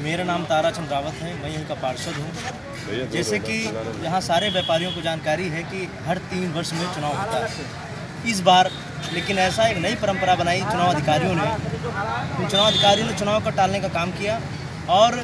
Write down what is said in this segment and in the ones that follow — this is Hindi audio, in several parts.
मेरा नाम ताराचंद रावत है, मैं यहीं का पार्षद हूँ। जैसे कि यहाँ सारे व्यापारियों को जानकारी है कि हर 3 वर्ष में चुनाव होता है। इस बार लेकिन ऐसा एक नई परंपरा बनाई चुनाव अधिकारियों ने चुनाव को टालने का काम किया और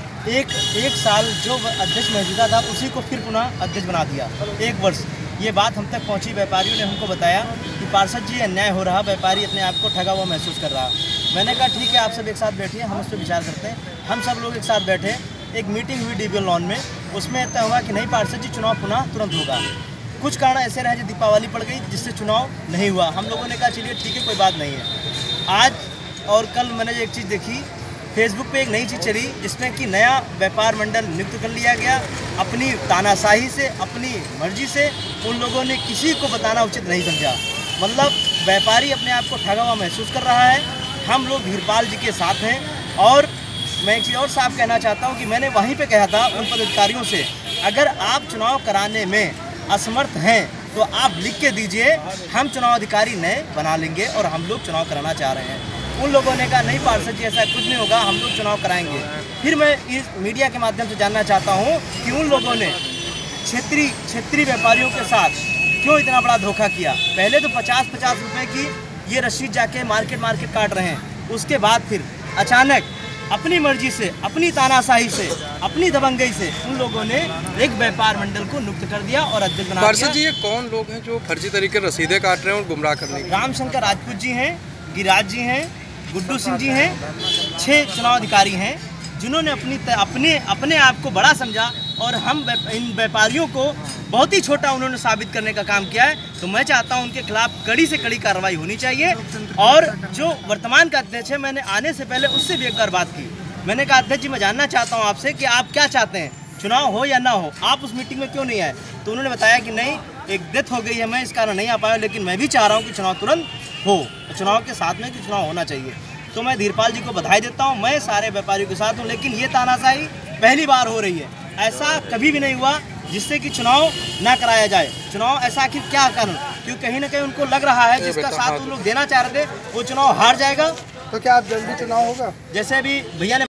एक साल जो अध्यक्ष मौजूदा था उसी को फिर पुनः अध्यक्ष बना दिया। 1 वर्ष ये बात हम तक पहुंची। व्यापारियों ने हमको बताया कि पार्षद जी अन्याय हो रहा, व्यापारी अपने आप को ठगा हुआ महसूस कर रहा। मैंने कहा ठीक है, आप सब एक साथ बैठिए, हम उस पर विचार करते हैं। हम सब लोग एक साथ बैठे, एक मीटिंग हुई डीबीएल लॉन में। उसमें तय हुआ कि नहीं पार्षद जी, चुनाव पुनः तुरंत होगा। कुछ कारण ऐसे रहे जो दीपावली पड़ गई जिससे चुनाव नहीं हुआ। हम लोगों ने कहा चलिए ठीक है, कोई बात नहीं है। आज और कल मैंने एक चीज़ देखी, फेसबुक पे एक नई चीज़ चली जिसमें कि नया व्यापार मंडल नियुक्त कर लिया गया। अपनी तानाशाही से, अपनी मर्जी से उन लोगों ने किसी को बताना उचित नहीं समझा। मतलब व्यापारी अपने आप को ठगा हुआ महसूस कर रहा है। हम लोग धीरपाल जी के साथ हैं। और मैं एक चीज़ और साफ कहना चाहता हूं कि मैंने वहीं पे कहा था उन पदाधिकारियों से, अगर आप चुनाव कराने में असमर्थ हैं तो आप लिख के दीजिए, हम चुनाव अधिकारी नए बना लेंगे और हम लोग चुनाव कराना चाह रहे हैं। उन लोगों ने कहा नहीं पार्षद जी, ऐसा कुछ नहीं होगा, हम लोग चुनाव कराएंगे। फिर मैं इस मीडिया के माध्यम से जानना चाहता हूँ कि उन लोगों ने क्षेत्रीय व्यापारियों के साथ क्यों इतना बड़ा धोखा किया। पहले तो 50-50 रुपये की ये रसीद जाके मार्केट काट रहे हैं। उसके बाद फिर अचानक अपनी मर्जी से, अपनी तानाशाही से, अपनी दबंगई से उन लोगों ने एक व्यापार मंडल को नियुक्त कर दिया और अध्यक्ष बना दिया। पार्षद जी, ये कौन लोग हैं जो फर्जी तरीके रसीदें काट रहे हैं और गुमराह करने के? रामशंकर राजपूत जी हैं, गिरिराज जी हैं, गुड्डू सिंह जी हैं। 6 चुनाव अधिकारी हैं जिन्होंने अपने आप को बड़ा समझा और हम इन व्यापारियों को बहुत ही छोटा उन्होंने साबित करने का काम किया है। तो मैं चाहता हूं उनके खिलाफ कड़ी से कड़ी कार्रवाई होनी चाहिए। और जो वर्तमान का अध्यक्ष है, मैंने आने से पहले उससे भी एक बार बात की। मैंने कहा अध्यक्ष जी, मैं जानना चाहता हूं आपसे कि आप क्या चाहते हैं, चुनाव हो या ना हो, आप उस मीटिंग में क्यों नहीं आए? तो उन्होंने बताया कि नहीं, एक डेथ हो गई है, मैं इस कारण नहीं आ पाया, लेकिन मैं भी चाह रहा हूँ कि चुनाव तुरंत हो, चुनाव के साथ में कि चुनाव होना चाहिए। तो मैं धीरपाल जी को बधाई देता हूँ, मैं सारे व्यापारियों के साथ हूँ। लेकिन ये तानाशाही पहली बार हो रही है, ऐसा कभी भी नहीं हुआ जिससे कि चुनाव ना कराया जाए। चुनाव ऐसा आखिर क्या कारण? क्योंकि कहीं ना कहीं उनको लग रहा है जिसका साथ उन लोग देना चाह रहे थे वो चुनाव हार जाएगा। तो क्या आप जल्दी चुनाव होगा? जैसे अभी भैया ने